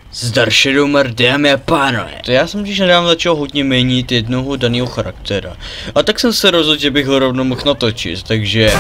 Zdar Shadowmar, dámy a pánové. To já jsem když nedávno začal hodně měnit jednoho daného charaktera. A tak jsem se rozhodl, že bych ho rovnou mohl natočit, takže...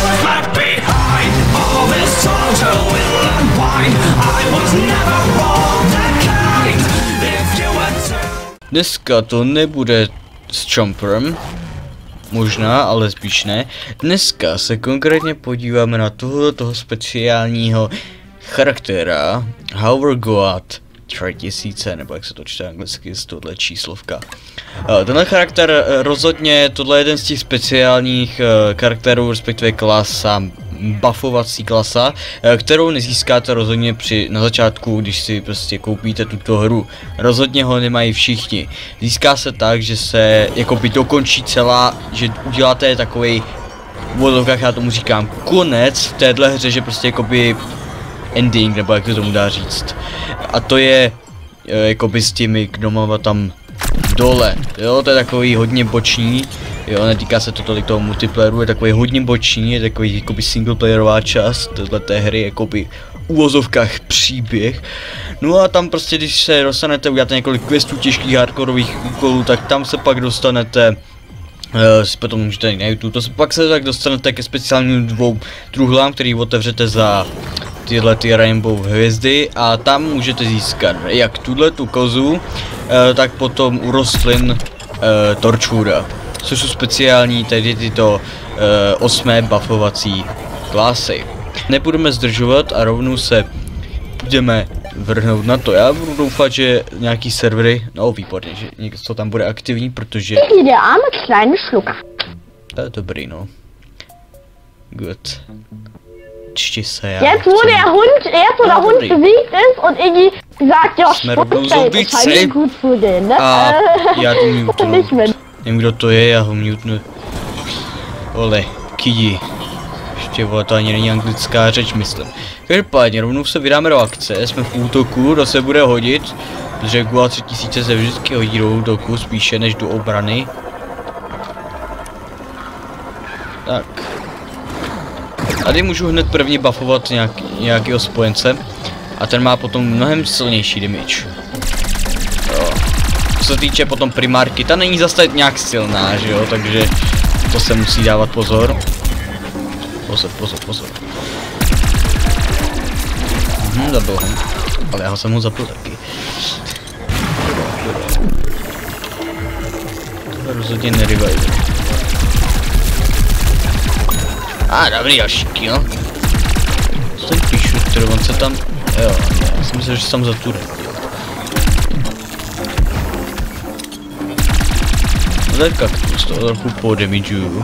Dneska to nebude s Chomperem. Možná, ale spíš ne. Dneska se konkrétně podíváme na toho speciálního charaktéra Hover God 3000, nebo jak se to čte anglicky z tohle číslovka. Tenhle charakter rozhodně, tohle je jeden z těch speciálních charakterů, respektive klasa, buffovací klasa, kterou nezískáte rozhodně na začátku, když si prostě koupíte tuto hru. Rozhodně ho nemají všichni. Získá se tak, že se jakoby dokončí celá, že uděláte takovej, v vodovkách já tomu říkám, konec v téhle hře, že prostě jakoby ending, nebo jak to tomu dá říct. A to je jakoby s těmi gnomama tam dole, jo, to je takový hodně boční, jo, netýká se to tolik toho multiplayeru, je takový hodně boční, je takový jakoby singleplayerová část této hry, jakoby v uvozovkách příběh. No a tam prostě, když se dostanete, uděláte několik questů těžkých hardkorových úkolů, tak tam se pak dostanete, si potom můžete jít na YouTube, pak se tak dostanete ke speciálním dvou truhlám, který otevřete za tyhle ty rainbow hvězdy a tam můžete získat jak tu kozu, tak potom u rostlin torčůra, což jsou speciální tady tyto 8. buffovací klasy. Nebudeme zdržovat a rovnou se budeme vrhnout na to. Já budu doufat, že nějaký servery, no výborně, že něco tam bude aktivní, protože... To je dobrý, no. Good. Čti se já. Jetzt wo der Hund besiegt ist und Iggy sagt, ja, Spottfeld ist halt gut für den, ne? A já to mutnu. Nevím, kdo to je, já ho mutnu. Ole, kidi. Ještě vole, to ani není anglická řeč, myslím. Každopádně, rovnou se vydáme do akce, jsme v útoku, to se bude hodit. Protože Gua 3000 se vždycky hodí do útoku, spíše než do obrany. Tak. Tady můžu hned první buffovat nějakého spojence a ten má potom mnohem silnější damage. Jo. Co se týče potom primárky, ta není zase nějak silná, že jo, takže to se musí dávat pozor. Pozor. Zabil ho, ale já jsem ho zapil taky. To rozhodně nerevive. Dobrý, další kill. Co ten píšu, který on se tam... Jo, já si myslím, že se tam zaturil. No to je kaktus, to trochu podamageuju.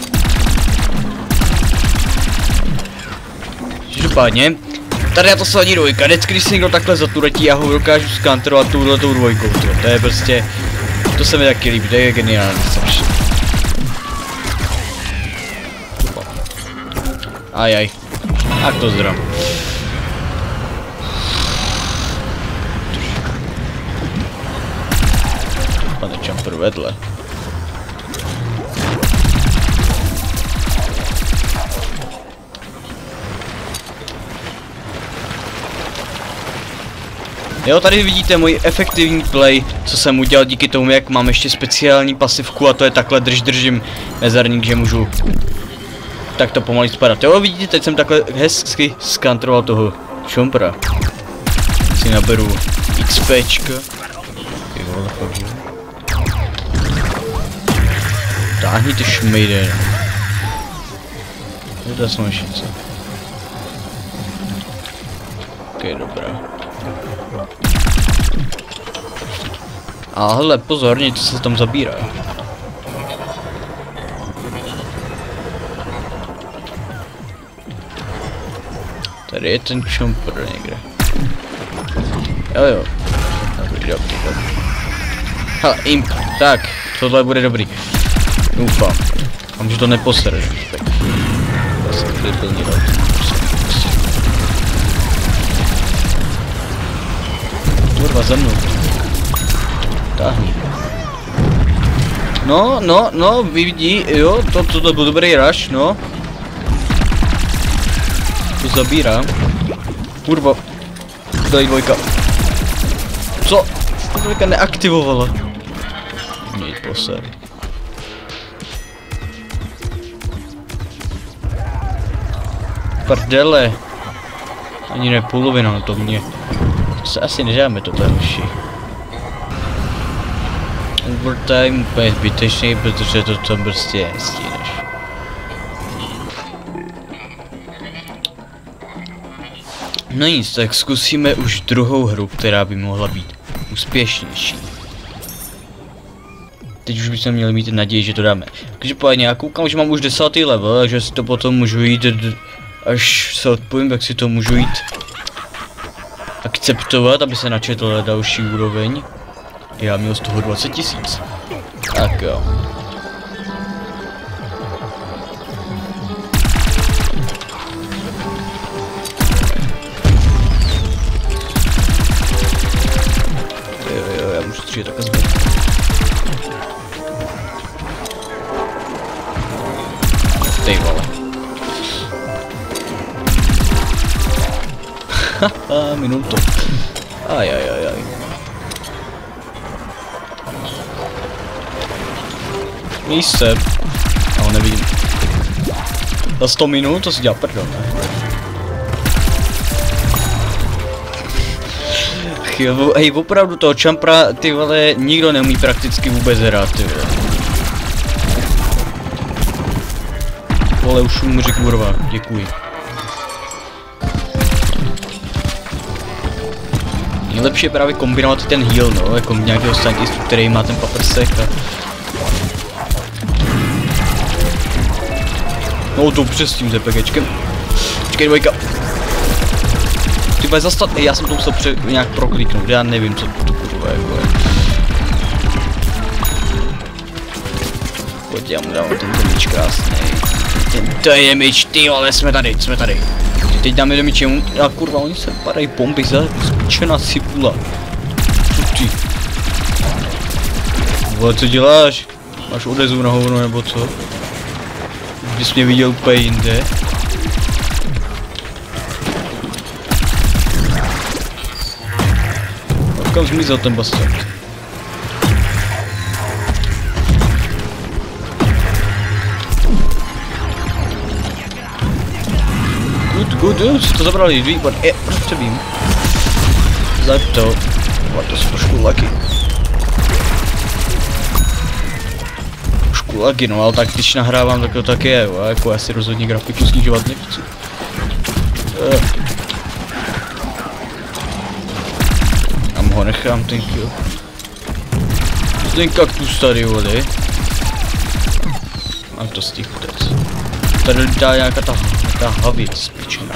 Každopádně, tady je to sladí dvojka, vždycky když se někdo takhle zaturetí, já ho dokážu skantrovat touhletou dvojkou, to je prostě... To se mi taky líbí, to je geniální strašně. Ajaj, tak to zdram. Pane Chomper vedle. Jo, tady vidíte můj efektivní play, co jsem udělal díky tomu, jak mám ještě speciální pasivku a to je takhle držím mezerník, že můžu tak to pomalu spadat. Jo, vidíte, teď jsem takhle hezky skantroval toho Chompera. Si naberu XPčka. Ty vole, fakt, že? Táhni ty šmejde. To je smašice. Ok, dobrá. A hele, pozor, něco se tam zabírá. Tady je ten Chomper někde. Jo. Dobrý. Hele, imp. Tak, tohle bude dobrý. Doufám. Mám, že to neposere. Já jsem tady plně dal. Kurva, za mnou. Táhni. No, vidí, jo, tohle byl dobrý rush, no. To zabírá. Kurva. Tady dvojka. Co? To neaktivovala. Nic poser. Prdele. Ani ne polovina, to mě. To se asi nedáme to další. Overtime úplně zbytečný, protože to tam prostě nestíneš. No nic, tak zkusíme už druhou hru, která by mohla být úspěšnější. Teď už bychom měli mít naději, že to dáme. Takže pojďme, já koukám, že mám už 10. level, takže si to potom můžu jít, až se odpojím, tak si to můžu jít akceptovat, aby se načetl další úroveň. Já měl z toho 20 000. Tak jo. Jo, já můžu střílet takhle zbyt. Ty vole. Haha, minul to. Aj. Míse. Já ho nevidím. Za 100 minut to si dělá prdel, ne? Hej, opravdu toho čampra, ty vole, nikdo neumí prakticky vůbec hrát, ty vole. Vole, už mu řekl kurva, děkuji. Nejlepší je právě kombinovat ten heal, no, jako nějakého scientistu, který má ten paprsek a... No dobře s tím ZPGčkem. Počkej, dvojka. Ty bude zastat, já jsem to musel nějak prokliknout, já nevím, co to kurva jako je. Pojď, já mu dám ten damage krásný. To je damage, ty vole, jsme tady. Teď dáme damage jemu, a kurva, oni se padají bomby za zkučená cibula. Co ty? Vole, co děláš? Máš odezvu na hovno nebo co? Když jsi mě viděl úplně jinde. A kam zmizel ten bastard? Good, si to zabrali, výborně, prostě vím. Zajeb to. To jsou trošku lucky. Trošku lucky, no, ale tak když nahrávám, tak to tak je, jako já si rozhodně grafiku snižovat nechci. Tam ho nechám, ten kill. Ten kaktus tady, vody. Mám to stihl teď. Tady dá nějaká ta havěc pičená.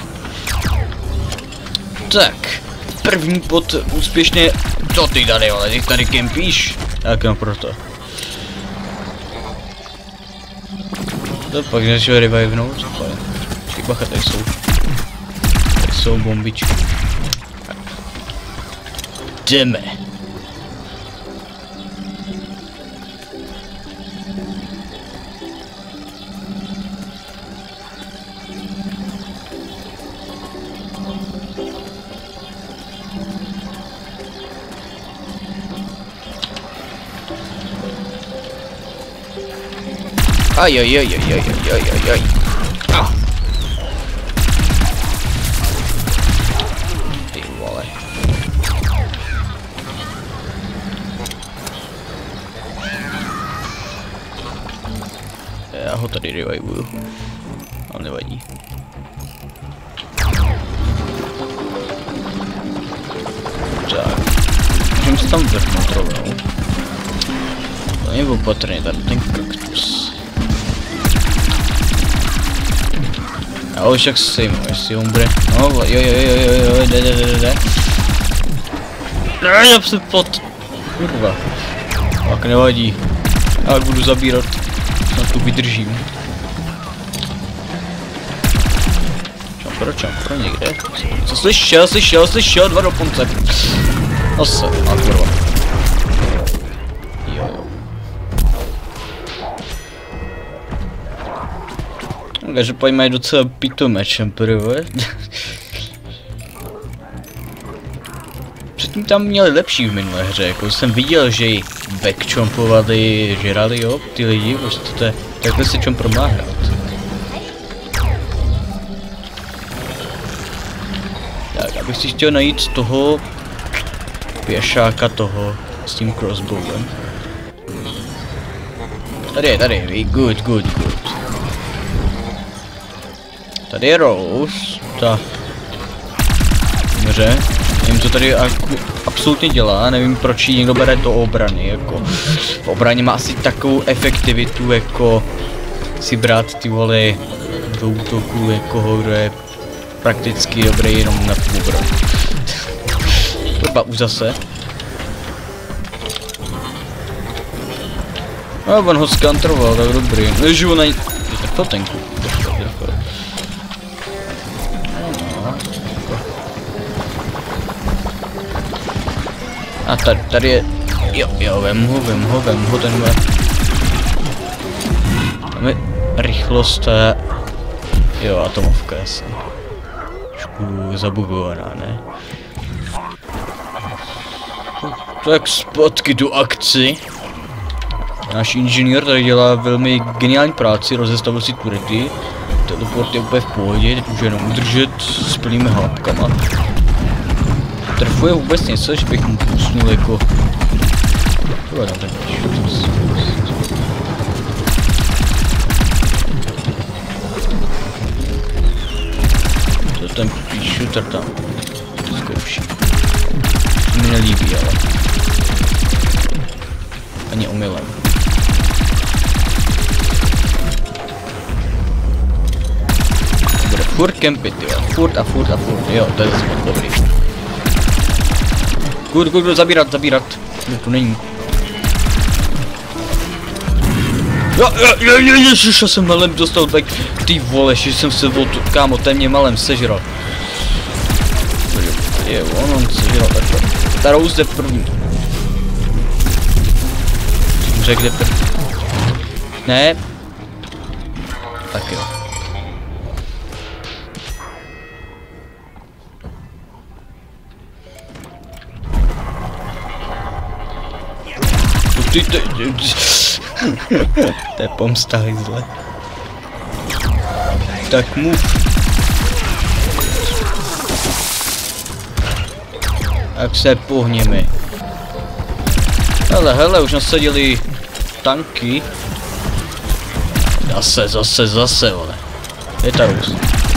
Tak, první bod úspěšně. Co ty tady, ale ty tady kempíš? Tak no proto. To pak nešel revivenout, co to je? Počkej, bacha, tady jsou bombičky. Jdeme. Aj. Ah. Ty vole. Já ho tady revivuju. Ale nevadí. Tak. Můžeme se tam vrhnout rovnou. To je opatrně tady ten kaktus. A už jak se jmenuješ si, hombre. No, jo, jde. Ne, já se pot. Kurva. Tak nevadí. Já budu zabírat. Snad tu vydržím. Čampro někde. Co slyšel, 2 do konce. Ose, a kurva. Jo. Takže pojďme docela pitomé čempery, všichni tam měli lepší v minulé hře, jako jsem viděl, že ji backchompovali, žrali, jo, ty lidi, prostě takhle se chomper má hrát. Tak, abych si chtěl najít toho pěšáka toho s tím crossbowem. Tady je, good. Tady je Rose, ta dobře, nevím, co tady absolutně dělá, nevím, proč jí někdo bere do obrany, jako v obraně má asi takovou efektivitu, jako si brát ty vole do útoku někoho, kdo je prakticky dobrý jenom na tu obranu. Kurva, už zase. No, on ho skantroval, tak dobrý. Nežiju na... Tak to tenku. A tady je... Jo, vem ho, ten má... Tam je rychlost a... Jo, atomovka, jasně. Trošku zabugovaná, ne? Tak zpátky do akci. Náš inženýr tady dělá velmi geniální práci, rozestavil si turety. Teleport je úplně v pohodě, teď může jenom udržet s plnými hlavkama. Trefuje vůbec něco, že bych mu pusnul jako... Tohle tam ten co ten shooter tam zkouší. To mi nelíbí, ale... Ani omylem. Bude furt kempit, jo. Furt, jo, to je dobrý. Good, zabírat. No, to není. Ježiš, já jsem malem dostal tak, ty vole, že jsem se od, kámo, ten mě malem sežral. Je, on sežral takhle. Ta Rose jde první. Řekl, kde první. Ne. Tak jo. To je pomsta hejzle. Tak move. Tak se pohněme. Hele, už nasadili tanky. Zase, vole. Je ta Rose.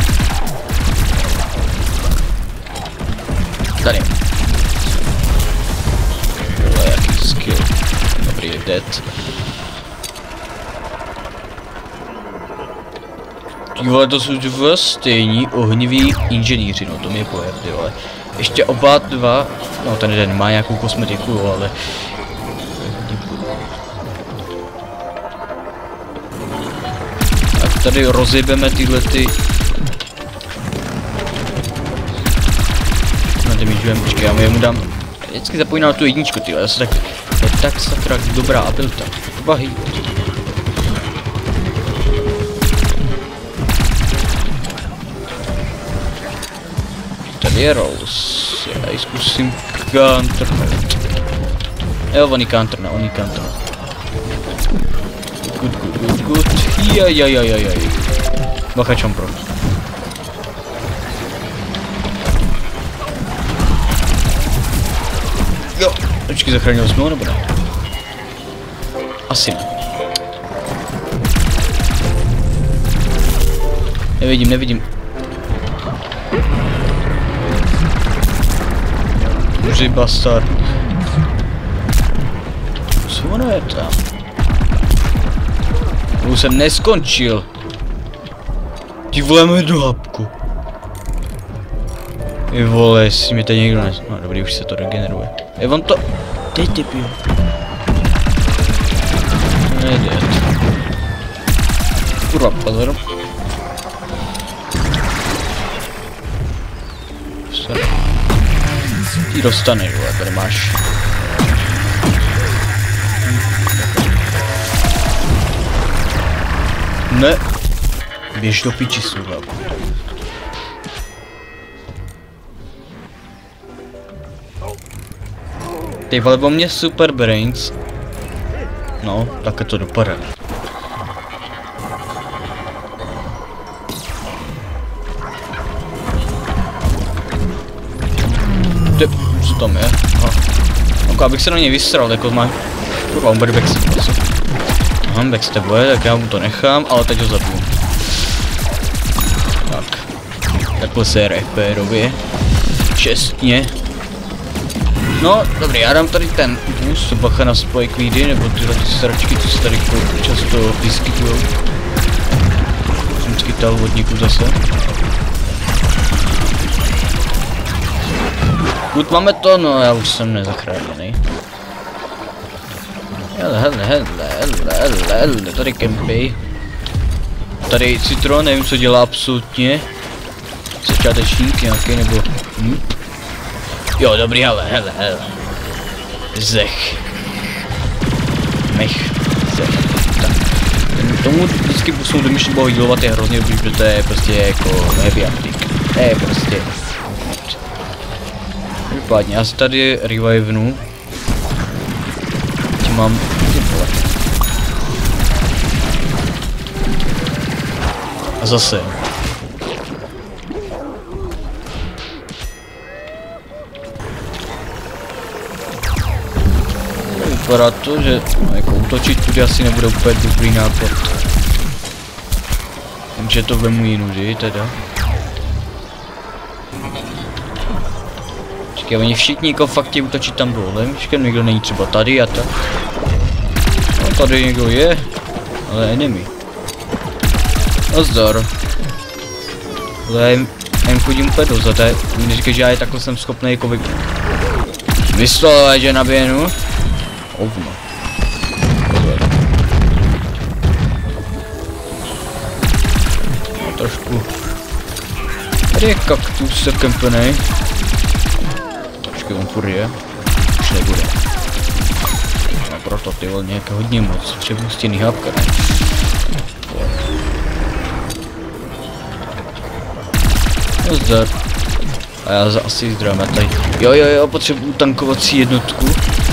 Tady. Vole, jaký skill. Dobrý, dead. Ty vole, to jsou dva stejní ohniví inženýři, no to mě pojer, ty vole. Ještě oba dva, no ten jeden má nějakou kosmetiku, ale... Tak tady rozjebeme tyhle ty... Na damagujeme, počkej, já mu dám... Vždycky zapomínám na tu jedničku, ty vole, zase tak... To je tak sakra dobrá abilita. Vahy. Tady je Rose. Já ji zkusím counternout. Jo, on ji counternout. Good. Jaj. Bacha čompro. Jo. Počkej, zachránil jsi nebo ne? Asi ne. Nevidím. Boží bastard. Co ono je tam? Už jsem neskončil. Ty vole, můj do hapku. Ty vole, jestli mi tady někdo No dobrý, už se to regeneruje. On to... Teď ty piju. Nejde. Kurva, pozor. Ty dostaneš, vole, tady máš. Ne. Běž do piči, suva. Ty vole, o mě super brains. No, tak to dopadá. Co tam je? Aha. Jako abych se na něj vysral, jako má... Kurva, on bude backstab. Aha, backstabuje, tak já mu to nechám, ale teď ho zabiju. Tak. Takhle se referově. Čestně. No, dobrý, já dám tady ten boost, bacha na spike weedy, nebo tyhle ty sračky, co se tady často vyskytujou. Jsem skytal od někud zase. Pokud máme to, no já už jsem nezachráněný. Hele, tady kempy. Tady Citron, nevím co dělá absolutně. Začátečník nějaký nebo... Jo, dobrý, hele. Zech. Mech. Zech. Tak. Tomu vždycky posunout do myšlí healovat je hrozně dobrý, protože to je prostě jako heavy uptick. To je prostě... Vypadně, já si tady revivenu. Tím mám... A zase. Vypadá to, že no, jako útočit tudy asi nebude úplně dobrý nápad. Vím, že to vemu jinudy teda. Čekaj, oni všichni jako fakt tě útočí tam dole, počkej, někdo není třeba tady a tak. No tady někdo je, ale enemy. Nazdar. Ale já chodím úplně dozad, mi říkají, že já je takhle jsem schopný jako vystolovat, že naběhnu. Ovno. No, trošku. Tady je kaktus zakempenej. Počkej, on furt je. Už nebude. No proto ty vole nějaké hodně moc. Třeba stěný hápka, ne? No zdar. A já asi zdravím tady. Jo, potřebuju tankovací jednotku.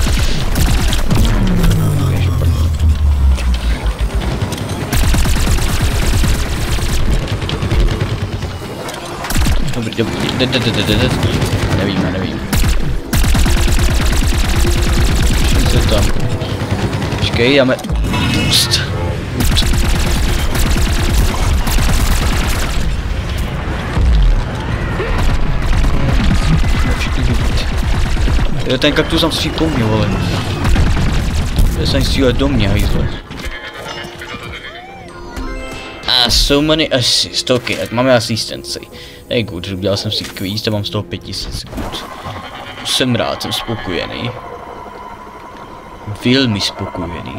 Nevím. Co je tam? Počkej, dáme... Boost. Jo, ten kaktus tam střílí po mně, vole. Já jsem střílet do mě, hajzle. So many assist, ok, tak máme asistenci. Hey good, udělal jsem si quiz a mám z toho 5000 good. Jsem rád, jsem spokojený. Velmi spokojený.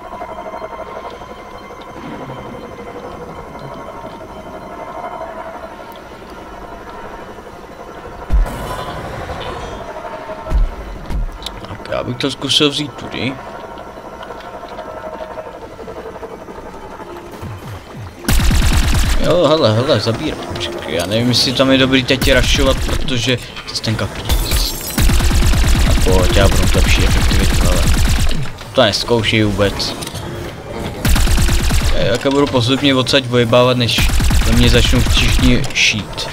Tak já bych to zkusil vzít tudy. Jo, hele, zabírám. Já nevím, jestli tam je dobrý teď rushovat, protože to ten kaktus. A pojď, já budu lepší efektivitu, ale to nezkouší vůbec. Já budu postupně odsaď vojebávat, než do mě začnou všichni šít.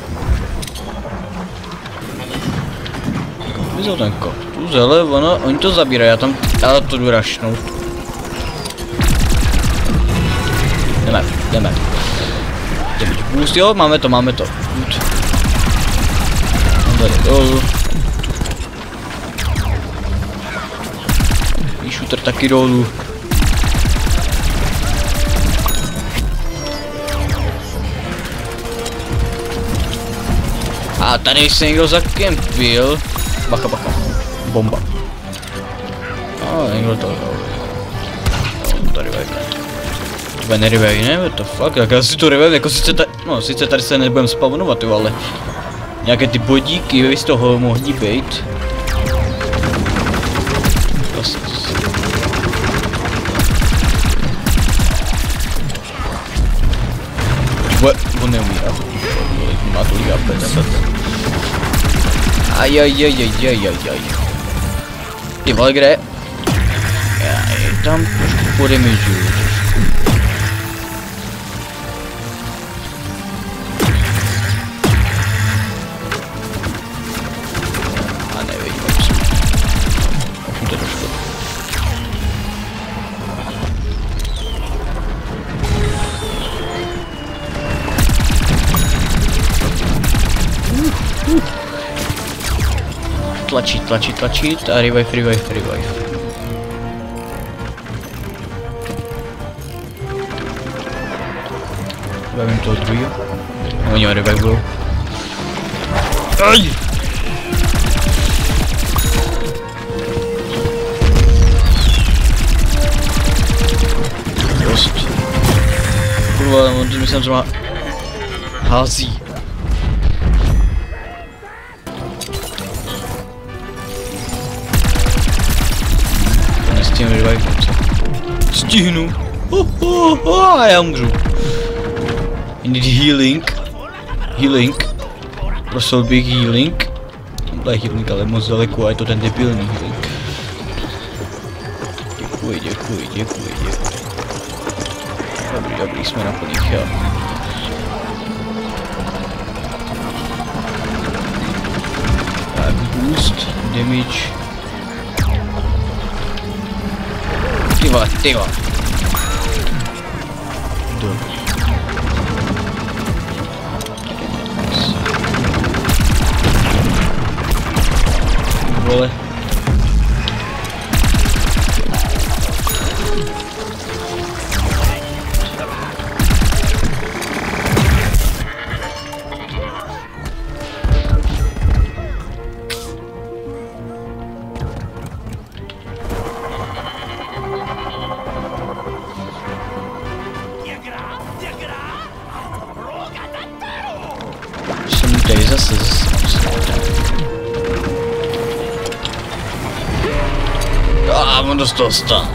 Vyzval ten kaktus, hele, oni to zabírají, já to jdu rushnout. Jdeme. Boost, jo, máme to. Good. Tady dolů. Shooter taky dolů. A tady se někdo zakempil. Bacha. Bomba. A někdo to... Tady vajka. To nerevive, ne? What the fuck? Jak já si to revive, jako sice tady se nebudem spawnovat, jo, ale... Nějaké ty bodíky, z toho mohli být. On neumírá. Má to líbá, Ajajajajajajaj. Ty vole, kde? Já je tam trošku podemižuju. A nevidím, jak mi to došlo. Tlačit a revive. Bavím toho druhýho. Oni ho revivujou. Aj! Dost. Kurva, on to myslím, že má hází. Nestihnu revive. Stihnu. A já umřu. I need healing. Prosil bych healing. Tohle je healing, ale moc daleko a je to ten debilní healing. Děkuji. Dobrý, jsme na plných, jo. Tak, boost, damage. Ty vole. Dobrý. Vole. Jsem tady zase. On dostal stán.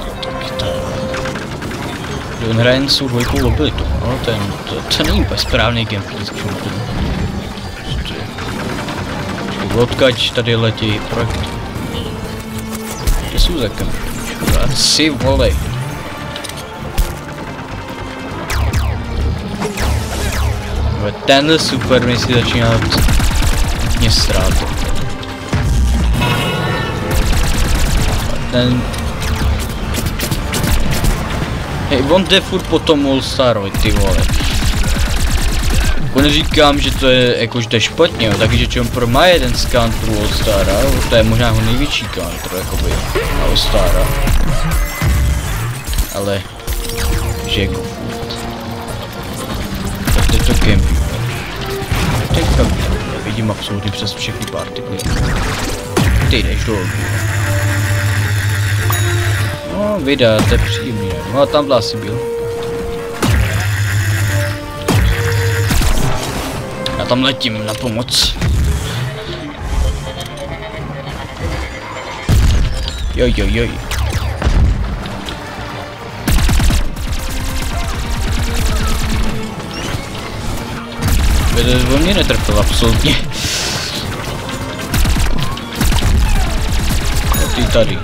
On hraje jen svou dvojkou mobilitu, no, to není úplně správný gameplay, k čemu tomu. Odkaď tady letí projekt. Kde jsou za kam? Si volej. Tenhle super mi si začíná hodně ztrátu. Hej, on jde furt po tom All-Starovi, ty vole. Neříkám, že to je jakože to je špatně, takže Chomper má jeden z counterů All-Stara, to je možná jeho největší counter, jakoby, na All-Stara. Ale, že jako furt. Tak teď to campí. Teďka vidím absolutně přes všechny partikly. Ty jdeš dolů. No, videa, to je příjemný, no a tam asi byl. Já tam letím na pomoc. Joj. On mě netrfil absolutně. No ty tady.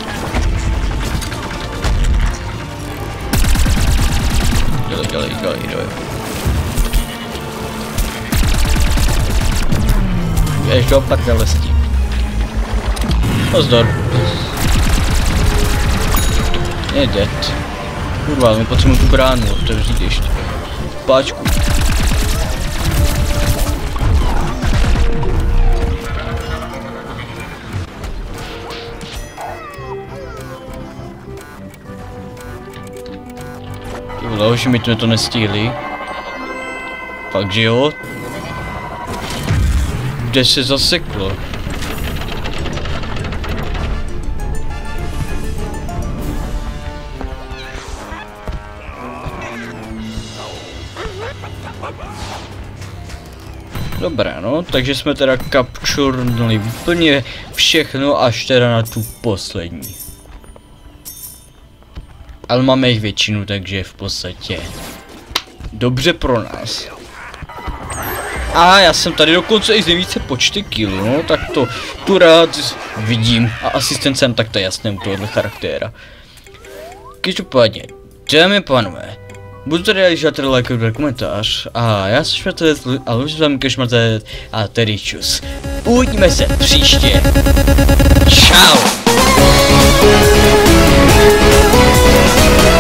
Dělej. Běž do prdele s tím. Pozdor. Je dead. Kurva, my potřebujeme tu bránu otevřít ještě. Páčku. Hoši, my jsme to nestihli. Fakt, že jo? Kde se zaseklo? Dobré, no, takže jsme teda capturenuli úplně všechno až teda na tu poslední. Ale máme jich většinu, takže v podstatě dobře pro nás. A já jsem tady dokonce i z nejvíce počty killů, no tak to tu rád vidím. A asistent jsem tak to jasné u tohohle charaktéra. Každopádně, dámy a pánové, budu tady rád, že tady lajkovat komentář a já jsem Šmartec a už jsem Šmartec a tedy čus. Uvidíme se příště. Čau.